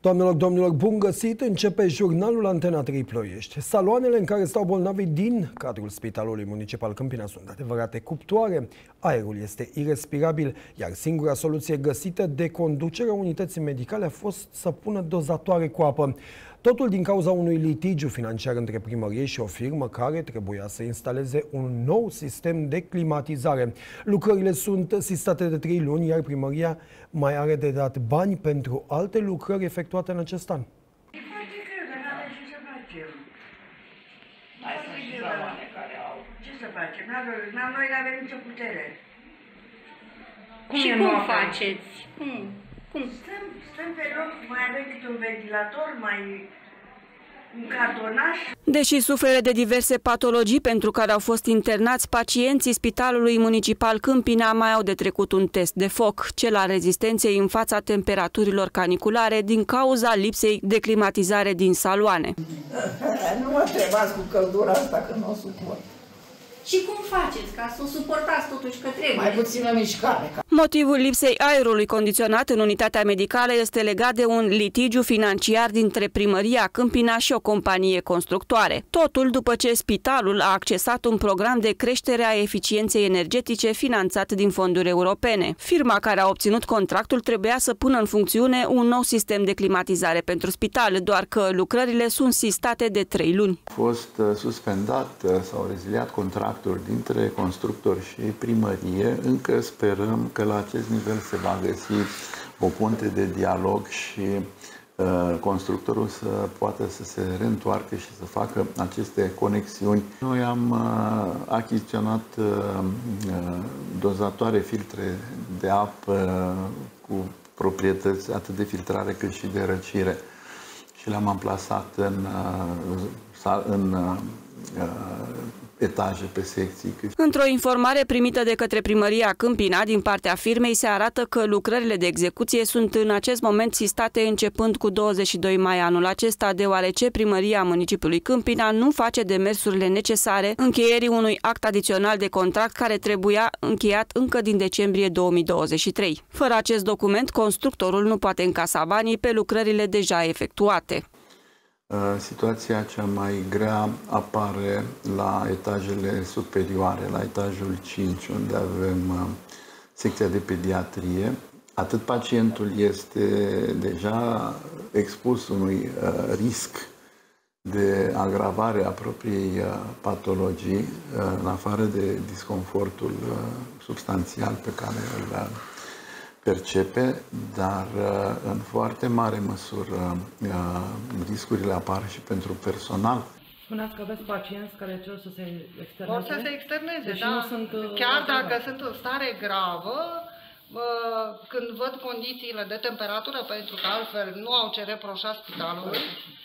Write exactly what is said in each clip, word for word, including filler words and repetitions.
Doamnelor, domnilor, bun găsit! Începe jurnalul Antena trei Ploiești. Saloanele în care stau bolnavii din cadrul Spitalului Municipal Câmpina sunt adevărate cuptoare. Aerul este irespirabil, iar singura soluție găsită de conducerea unității medicale a fost să pună dozatoare cu apă. Totul din cauza unui litigiu financiar între primărie și o firmă care trebuia să instaleze un nou sistem de climatizare. Lucrările sunt sistate de trei luni, iar primăria mai are de dat bani pentru alte lucrări efectuate în acest an. Ce să facem? Noi nu avem nicio putere. Și cum faceți? Cum? Cum? Stăm, stăm pe loc, mai avem câte un ventilator, mai un cartonaș. Deși suferă de diverse patologii pentru care au fost internați, pacienții Spitalului Municipal Câmpina mai au de trecut un test de foc, cel al rezistenței în fața temperaturilor caniculare din cauza lipsei de climatizare din saloane. Nu mă întrebați cu căldura asta că nu o suport. Și cum faceți ca să o suportați totuși că trebuie? Mai puțină mișcare. Motivul lipsei aerului condiționat în unitatea medicală este legat de un litigiu financiar dintre Primăria Câmpina și o companie constructoare. Totul după ce spitalul a accesat un program de creștere a eficienței energetice finanțat din fonduri europene. Firma care a obținut contractul trebuia să pună în funcțiune un nou sistem de climatizare pentru spital, doar că lucrările sunt sistate de trei luni. A fost suspendat sau reziliat contractul dintre constructor și primărie. Încă sperăm că la acest nivel se va găsi o punte de dialog și uh, constructorul să poată să se reîntoarcă și să facă aceste conexiuni. Noi am uh, achiziționat uh, dozatoare, filtre de apă cu proprietăți atât de filtrare cât și de răcire și le-am amplasat în, uh, în uh, etaje pe secții. Într-o informare primită de către Primăria Câmpina din partea firmei se arată că lucrările de execuție sunt în acest moment sistate începând cu douăzeci și doi mai anul acesta, deoarece Primăria Municipiului Câmpina nu face demersurile necesare încheierii unui act adițional de contract care trebuia încheiat încă din decembrie două mii douăzeci și trei. Fără acest document, constructorul nu poate încasa banii pe lucrările deja efectuate. Situația cea mai grea apare la etajele superioare, la etajul cinci, unde avem secția de pediatrie. Atât pacientul este deja expus unui risc de agravare a propriei patologii, în afară de disconfortul substanțial pe care îl percepe, dar în foarte mare măsură riscurile apar și pentru personal. Spuneați că aveți pacienți care cer să se externeze? Vor să se externeze, deci da. Nu sunt, Chiar dacă sunt în stare gravă, când văd condițiile de temperatură, pentru că altfel nu au ce reproșa spitalului,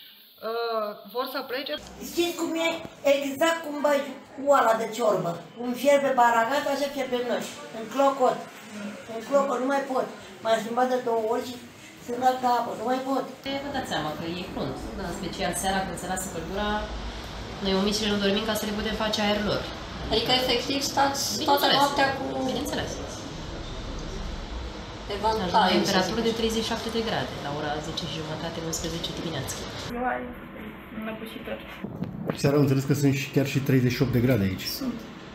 vor să plece. Știți cum e? Exact cum bagi oala de ciorbă. Cum fierbe baragat, așa fierbe noi. În clocot. În clocot, nu mai pot. M-am schimbat de două ori și sunt dat ca apă, nu mai pot. Vă dați seama că e crunt. În special seara când se lasă căldura, noi omicile nu dormim ca să le putem face aer lor. Adică efectiv stați toată noaptea cu... Bineînțeles. La temperatură de treizeci și șapte de grade, la ora zece și jumătate, unsprezece dimineața. Vai, înăbușitor. Seara am înțeles că sunt și chiar și treizeci și opt de grade aici. Sunt.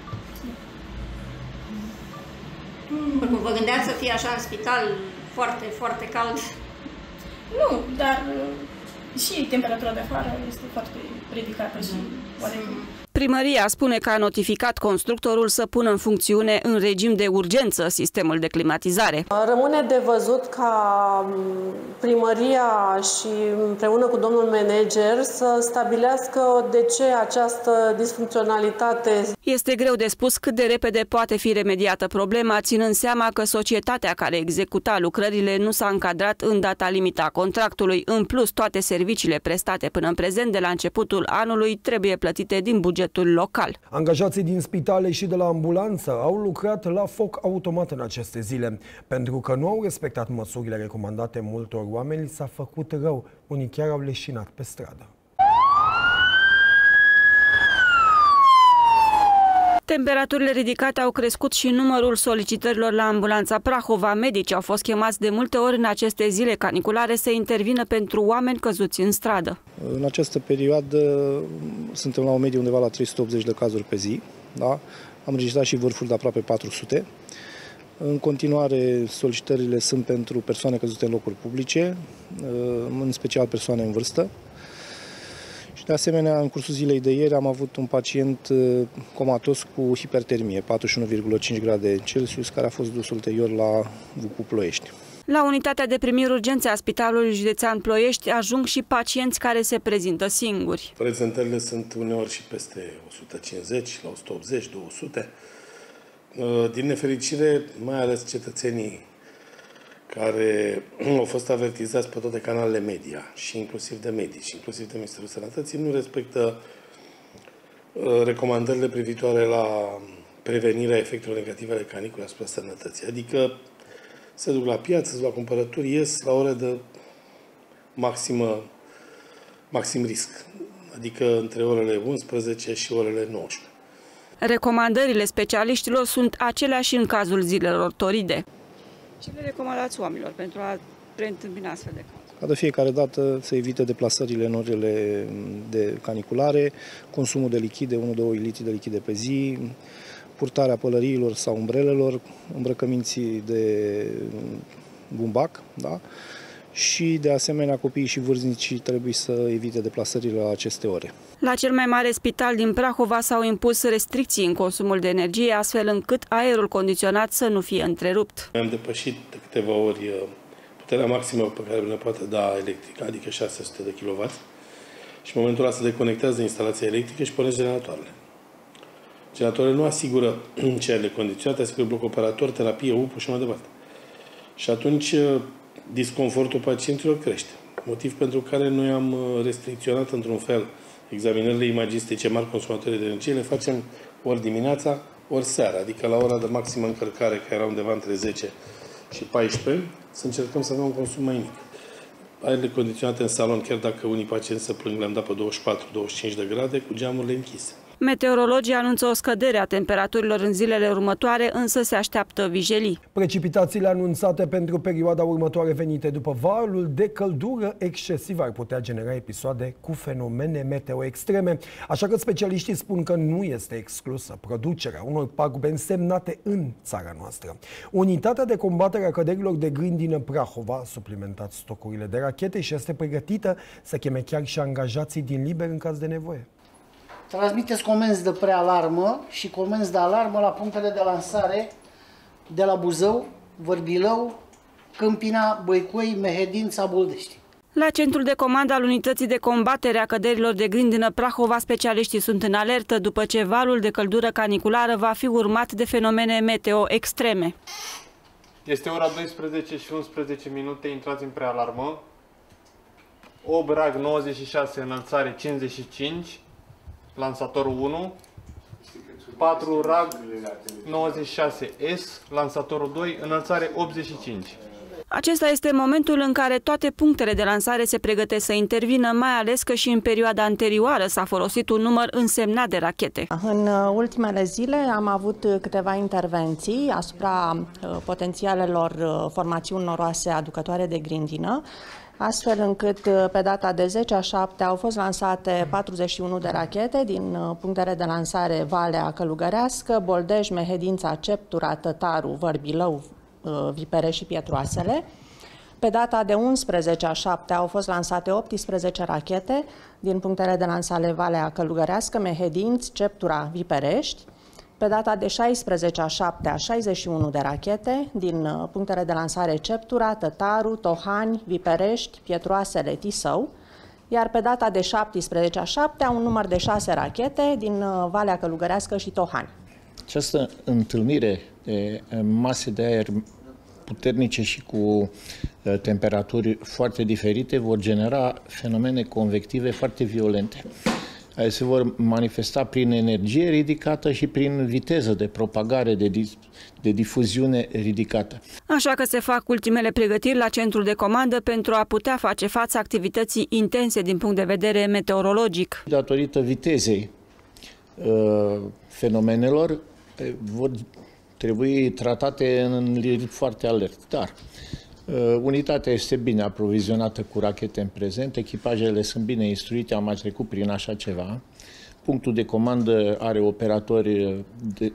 Oricum, vă gândeați să fie așa în spital foarte, foarte cald? Nu, dar și temperatura de afară este foarte ridicată și oarecum. Primăria spune că a notificat constructorul să pună în funcțiune în regim de urgență sistemul de climatizare. Rămâne de văzut ca primăria și împreună cu domnul manager să stabilească de ce această disfuncționalitate. Este greu de spus cât de repede poate fi remediată problema, ținând seama că societatea care executa lucrările nu s-a încadrat în data limită a contractului. În plus, toate serviciile prestate până în prezent de la începutul anului trebuie plătite din buget local. Angajații din spitale și de la ambulanță au lucrat la foc automat în aceste zile. Pentru că nu au respectat măsurile recomandate multor oameni, s-a făcut rău. Unii chiar au leșinat pe stradă. Temperaturile ridicate au crescut și numărul solicitărilor la ambulanța Prahova. Medicii au fost chemați de multe ori în aceste zile caniculare să intervină pentru oameni căzuți în stradă. În această perioadă suntem la o medie undeva la trei sute optzeci de cazuri pe zi. Da? Am înregistrat și vârfuri de aproape patru sute. În continuare, solicitările sunt pentru persoane căzute în locuri publice, în special persoane în vârstă. Și de asemenea, în cursul zilei de ieri am avut un pacient comatos cu hipertermie, patruzeci și unu virgulă cinci grade Celsius, care a fost dus ulterior la V P U Ploiești. La unitatea de primiri urgențe a Spitalului Județean Ploiești ajung și pacienți care se prezintă singuri. Prezentările sunt uneori și peste o sută cincizeci, la o sută optzeci, două sute. Din nefericire, mai ales cetățenii care au fost avertizați pe toate canalele media, și inclusiv de medici, inclusiv de Ministerul Sănătății, nu respectă recomandările privitoare la prevenirea efectelor negative ale caniculei asupra sănătății. Adică se duc la piață, se duc la cumpărături, ies la ore de maximă, maxim risc, adică între orele unsprezece și orele nouăsprezece. Recomandările specialiștilor sunt aceleași în cazul zilelor toride. Ce le recomandați oamenilor pentru a preîntâmpina astfel de cazuri? Ca de fiecare dată să evite deplasările în orele de caniculare, consumul de lichide, unu doi litri de lichide pe zi, purtarea pălăriilor sau umbrelelor, îmbrăcăminții de bumbac, da? Și de asemenea copiii și vârstnicii trebuie să evite deplasările la aceste ore. La cel mai mare spital din Prahova s-au impus restricții în consumul de energie, astfel încât aerul condiționat să nu fie întrerupt. Am depășit de câteva ori puterea maximă pe care ne poate da electrica, adică șase sute de kilowatt, și în momentul ăla se deconectează instalația electrică și pornesc generatoarele. Generatoarele nu asigură cererile condiționate, asigură bloc operator, terapie, U P U și mai departe. Și atunci disconfortul pacienților crește. Motiv pentru care noi am restricționat într-un fel examinările imagistice mari consumatorii de energie, le facem ori dimineața, ori seara, adică la ora de maximă încărcare, care era undeva între zece și paisprezece, să încercăm să avem un consum mai mic. Aerele condiționate în salon, chiar dacă unii pacienți se plâng, le-am dat pe douăzeci și patru douăzeci și cinci de grade, cu geamurile închise. Meteorologii anunță o scădere a temperaturilor în zilele următoare, însă se așteaptă vijelii. Precipitațiile anunțate pentru perioada următoare venite după valul de căldură excesiv ar putea genera episoade cu fenomene meteo extreme, așa că specialiștii spun că nu este exclusă producerea unor pagube însemnate în țara noastră. Unitatea de combatere a căderilor de grindină Prahova a suplimentat stocurile de rachete și este pregătită să cheme chiar și angajații din liber în caz de nevoie. Transmiteți comenzi de prealarmă și comenzi de alarmă la punctele de lansare de la Buzău, Vărbilău, Câmpina, Băicoi, Mehedința, Boldești. La centrul de comandă al unității de combatere a căderilor de grindină Prahova, specialiștii sunt în alertă după ce valul de căldură caniculară va fi urmat de fenomene meteo extreme. Este ora douăsprezece și unsprezece minute, intrați în prealarmă. opt rag nouăzeci și șase, înălțare cincizeci și cinci. Lansatorul unu, patru rag nouăzeci și șase S, lansatorul doi, înălțare optzeci și cinci. Acesta este momentul în care toate punctele de lansare se pregătesc să intervină, mai ales că și în perioada anterioară s-a folosit un număr însemnat de rachete. În ultimele zile am avut câteva intervenții asupra potențialelor formațiuni noroase aducătoare de grindină, astfel încât pe data de zece a șapte au fost lansate patruzeci și unu de rachete din punctele de lansare Valea Călugărească, Boldești, Mehedința, Ceptura, Tătaru, Vărbilău, Vipere și Pietroasele. Pe data de unsprezece a șapte au fost lansate optsprezece rachete din punctele de lansare Valea Călugărească, Mehedinți, Ceptura, Viperești. Pe data de șaisprezece a șapte, șaizeci și unu de rachete din punctele de lansare Ceptura, Tătaru, Tohani, Viperești, Pietroasele, Tisău, iar pe data de șaptesprezece a șapte un număr de șase rachete din Valea Călugărească și Tohani. Această întâlnire de mase de aer puternice și cu temperaturi foarte diferite vor genera fenomene convective foarte violente. Se vor manifesta prin energie ridicată și prin viteză de propagare, de, de difuziune ridicată. Așa că se fac ultimele pregătiri la centrul de comandă pentru a putea face față activității intense din punct de vedere meteorologic. Datorită vitezei fenomenelor vor trebui tratate în ritm foarte alert. Dar unitatea este bine aprovizionată cu rachete în prezent, echipajele sunt bine instruite, am mai trecut prin așa ceva. Punctul de comandă are operatori de,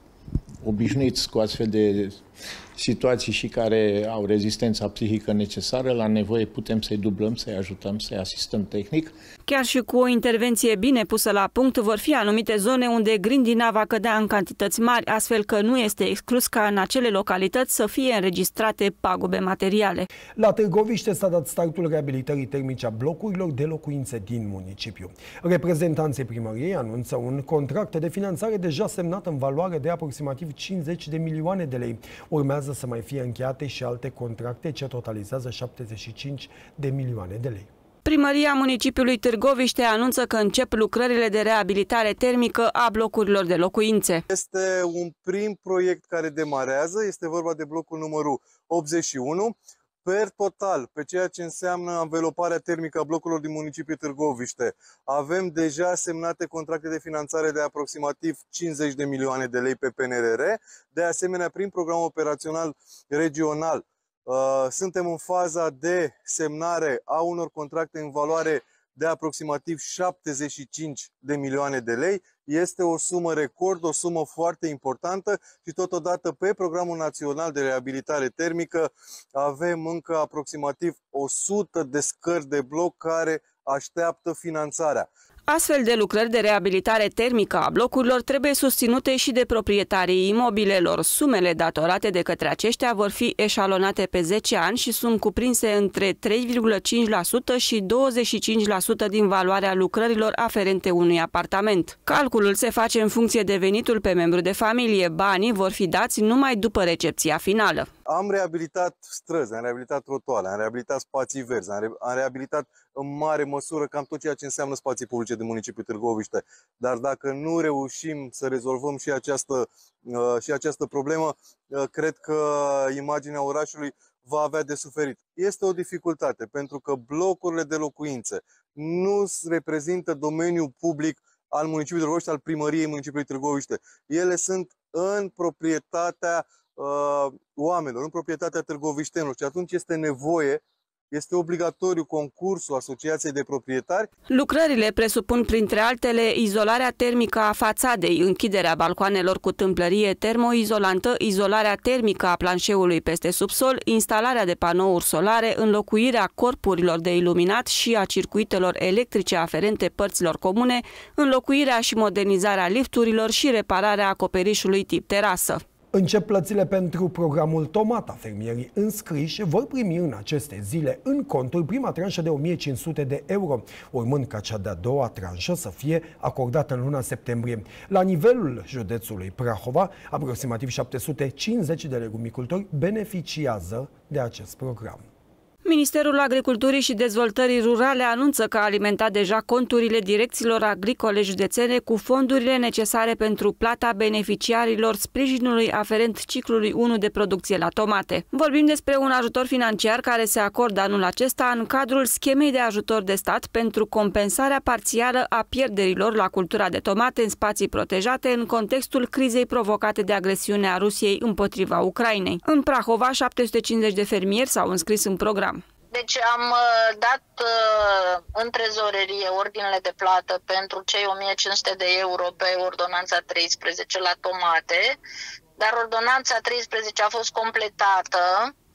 obișnuiți cu astfel de situații și care au rezistența psihică necesară. La nevoie putem să-i dublăm, să-i ajutăm, să-i asistăm tehnic. Chiar și cu o intervenție bine pusă la punct, vor fi anumite zone unde grindina va cădea în cantități mari, astfel că nu este exclus ca în acele localități să fie înregistrate pagube materiale. La Târgoviște s-a dat startul reabilitării termice a blocurilor de locuințe din municipiu. Reprezentanții primăriei anunță un contract de finanțare deja semnat în valoare de aproximativ cincizeci de milioane de lei. Urmează să mai fie încheiate și alte contracte ce totalizează șaptezeci și cinci de milioane de lei. Primăria municipiului Târgoviște anunță că încep lucrările de reabilitare termică a blocurilor de locuințe. Este un prim proiect care demarează, este vorba de blocul numărul optzeci și unu. Per total, pe ceea ce înseamnă anveloparea termică a blocurilor din municipiul Târgoviște, avem deja semnate contracte de finanțare de aproximativ cincizeci de milioane de lei pe P N R R. De asemenea, prin programul operațional regional, suntem în faza de semnare a unor contracte în valoare de aproximativ șaptezeci și cinci de milioane de lei. Este o sumă record, o sumă foarte importantă și totodată pe Programul Național de Reabilitare Termică avem încă aproximativ o sută de scări de bloc care așteaptă finanțarea. Astfel de lucrări de reabilitare termică a blocurilor trebuie susținute și de proprietarii imobilelor. Sumele datorate de către aceștia vor fi eșalonate pe zece ani și sunt cuprinse între trei virgulă cinci la sută și douăzeci și cinci la sută din valoarea lucrărilor aferente unui apartament. Calculul se face în funcție de venitul pe membru de familie. Banii vor fi dați numai după recepția finală. Am reabilitat străzi, am reabilitat trotuare, am reabilitat spații verzi, am, re am reabilitat în mare măsură cam tot ceea ce înseamnă spații publice din municipiul Târgoviște. Dar dacă nu reușim să rezolvăm și această, uh, și această problemă, uh, cred că imaginea orașului va avea de suferit. Este o dificultate pentru că blocurile de locuințe nu reprezintă domeniul public al municipiului Târgoviște, al primăriei municipiului Târgoviște. Ele sunt în proprietatea uh, oamenilor, în proprietatea târgoviștenilor și atunci este nevoie, este obligatoriu concursul Asociației de Proprietari. Lucrările presupun, printre altele, izolarea termică a fațadei, închiderea balcoanelor cu tâmplărie termoizolantă, izolarea termică a planșeului peste subsol, instalarea de panouri solare, înlocuirea corpurilor de iluminat și a circuitelor electrice aferente părților comune, înlocuirea și modernizarea lifturilor și repararea acoperișului tip terasă. Încep plățile pentru programul Tomata. Fermierii înscriși vor primi în aceste zile în conturi prima tranșă de o mie cinci sute de euro, urmând ca cea de-a doua tranșă să fie acordată în luna septembrie. La nivelul județului Prahova, aproximativ șapte sute cincizeci de legumicultori beneficiază de acest program. Ministerul Agriculturii și Dezvoltării Rurale anunță că a alimentat deja conturile direcțiilor agricole județene cu fondurile necesare pentru plata beneficiarilor sprijinului aferent ciclului unu de producție la tomate. Vorbim despre un ajutor financiar care se acordă anul acesta în cadrul schemei de ajutor de stat pentru compensarea parțială a pierderilor la cultura de tomate în spații protejate în contextul crizei provocate de agresiunea Rusiei împotriva Ucrainei. În Prahova, șapte sute cincizeci de fermieri s-au înscris în program. Deci am dat uh, în trezorerie ordinele de plată pentru cei o mie cinci sute de euro pe ordonanța treisprezece la tomate, dar ordonanța treisprezece a fost completată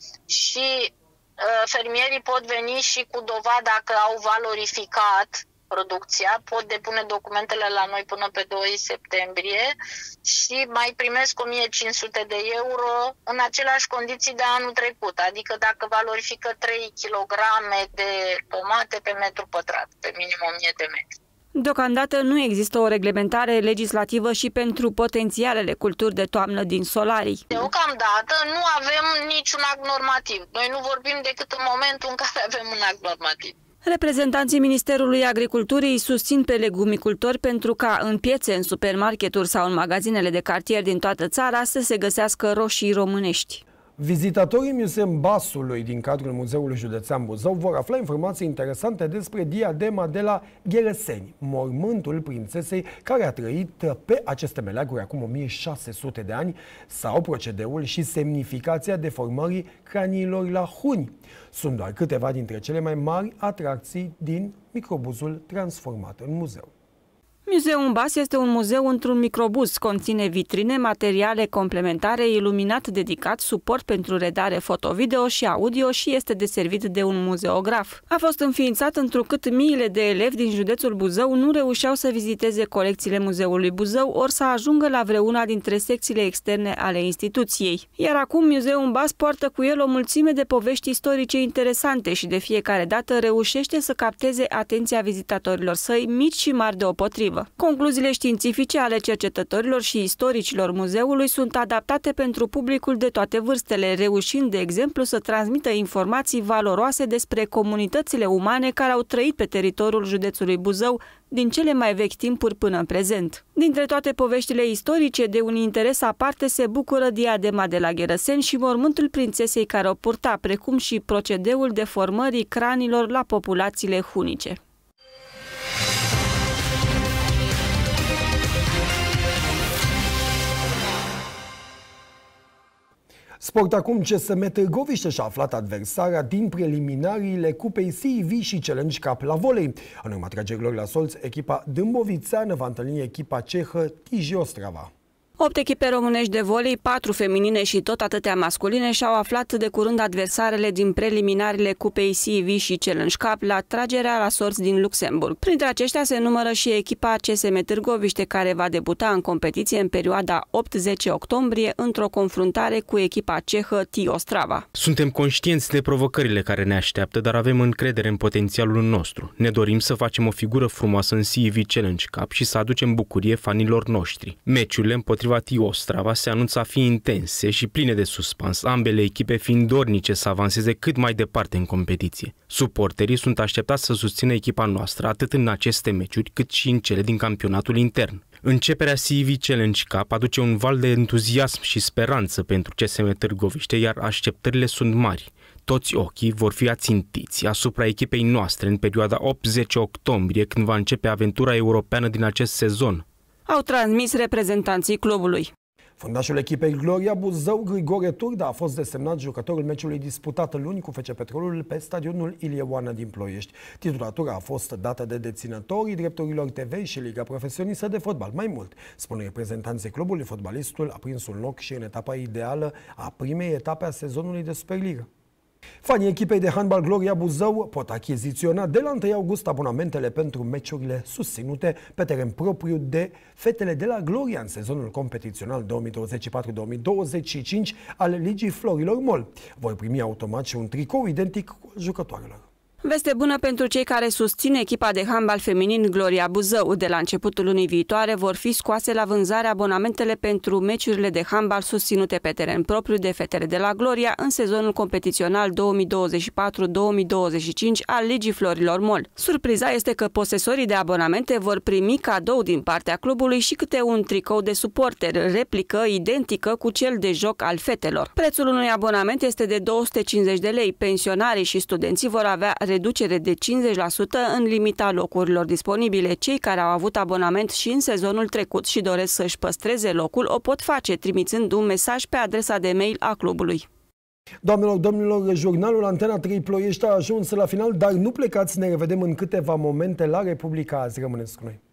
și uh, fermierii pot veni și cu dovada că au valorificat producția, pot depune documentele la noi până pe doi septembrie și mai primesc o mie cinci sute de euro în aceleași condiții de anul trecut, adică dacă valorifică trei kilograme de tomate pe metru pătrat, pe minim o mie de metri. Deocamdată nu există o reglementare legislativă și pentru potențialele culturi de toamnă din solarii. Deocamdată nu avem niciun act normativ. Noi nu vorbim decât în momentul în care avem un act normativ. Reprezentanții Ministerului Agriculturii susțin pe legumicultori pentru ca în piețe, în supermarketuri sau în magazinele de cartier din toată țara să se găsească roșii românești. Vizitatorii Muzeum Basului din cadrul Muzeului Județean Buzău vor afla informații interesante despre diadema de la Ghereseni, mormântul prințesei care a trăit pe aceste meleaguri acum o mie șase sute de ani, sau procedeul și semnificația deformării craniilor la huni. Sunt doar câteva dintre cele mai mari atracții din microbuzul transformat în muzeu. Muzeul Bas este un muzeu într-un microbuz. Conține vitrine, materiale complementare, iluminat dedicat, suport pentru redare foto-video și audio și este deservit de un muzeograf. A fost înființat întrucât miile de elevi din județul Buzău nu reușeau să viziteze colecțiile Muzeului Buzău, ori să ajungă la vreuna dintre secțiile externe ale instituției. Iar acum Muzeul Bas poartă cu el o mulțime de povești istorice interesante și de fiecare dată reușește să capteze atenția vizitatorilor săi, mici și mari deopotrivă. Concluziile științifice ale cercetătorilor și istoricilor muzeului sunt adaptate pentru publicul de toate vârstele, reușind, de exemplu, să transmită informații valoroase despre comunitățile umane care au trăit pe teritoriul județului Buzău din cele mai vechi timpuri până în prezent. Dintre toate poveștile istorice, de un interes aparte se bucură diadema de la Ghereseni și mormântul prințesei care o purta, precum și procedeul deformării craniilor la populațiile hunice. Sport acum, C S M Târgoviște și-a aflat adversarea din preliminariile Cupei C I V și Challenge Cup la volei. În urma tragerilor la solți, echipa dâmbovițeană va întâlni echipa cehă Tiji Ostrava. Opt echipe românești de volei, patru feminine și tot atâtea masculine și-au aflat de curând adversarele din preliminariile Cupei C I V și Challenge Cup la tragerea la sorți din Luxemburg. Printre aceștia se numără și echipa C S M Târgoviște, care va debuta în competiție în perioada opt zece octombrie într-o confruntare cu echipa cehă T I Ostrava. Suntem conștienți de provocările care ne așteaptă, dar avem încredere în potențialul nostru. Ne dorim să facem o figură frumoasă în C I V Challenge Cup și să aducem bucurie fanilor noștri. Meciurile împotriva T I Ostrava se anunță a fi intense și pline de suspans, ambele echipe fiind dornice să avanseze cât mai departe în competiție. Suporterii sunt așteptați să susțină echipa noastră atât în aceste meciuri cât și în cele din campionatul intern. Începerea C I V Challenge Cup aduce un val de entuziasm și speranță pentru C S M Târgoviște, iar așteptările sunt mari. Toți ochii vor fi ațintiți asupra echipei noastre în perioada opt zece octombrie, când va începe aventura europeană din acest sezon, au transmis reprezentanții clubului. Fundașul echipei Gloria Buzău, Grigore Turda, a fost desemnat jucătorul meciului disputat luni cu F C Petrolul pe stadionul Ilie Oană din Ploiești. Titulatura a fost dată de deținătorii drepturilor T V și Liga Profesionistă de Fotbal. Mai mult, spun reprezentanții clubului, fotbalistul a prins un loc și în etapa ideală a primei etape a sezonului de Superliga. Fanii echipei de handbal Gloria Buzău pot achiziționa de la întâi august abonamentele pentru meciurile susținute pe teren propriu de fetele de la Gloria în sezonul competițional două mii douăzeci și patru două mii douăzeci și cinci al Ligii Florilor Mol. Vor primi automat și un tricou identic cu jucătoarelor. Veste bună pentru cei care susțin echipa de handbal feminin Gloria Buzău. De la începutul lunii viitoare vor fi scoase la vânzare abonamentele pentru meciurile de handbal susținute pe teren propriu de fetele de la Gloria în sezonul competițional două mii douăzeci și patru două mii douăzeci și cinci al Ligii Florilor Mol. Surpriza este că posesorii de abonamente vor primi cadou din partea clubului și câte un tricou de suporter, replică identică cu cel de joc al fetelor. Prețul unui abonament este de două sute cincizeci de lei. Pensionarii și studenții vor avea reducere de cincizeci la sută în limita locurilor disponibile. Cei care au avut abonament și în sezonul trecut și doresc să-și păstreze locul o pot face trimițând un mesaj pe adresa de mail a clubului. Doamnelor, domnilor, jurnalul Antena trei Ploiești a ajuns la final, dar nu plecați, ne revedem în câteva momente la Republica Azi. Rămâneți cu noi!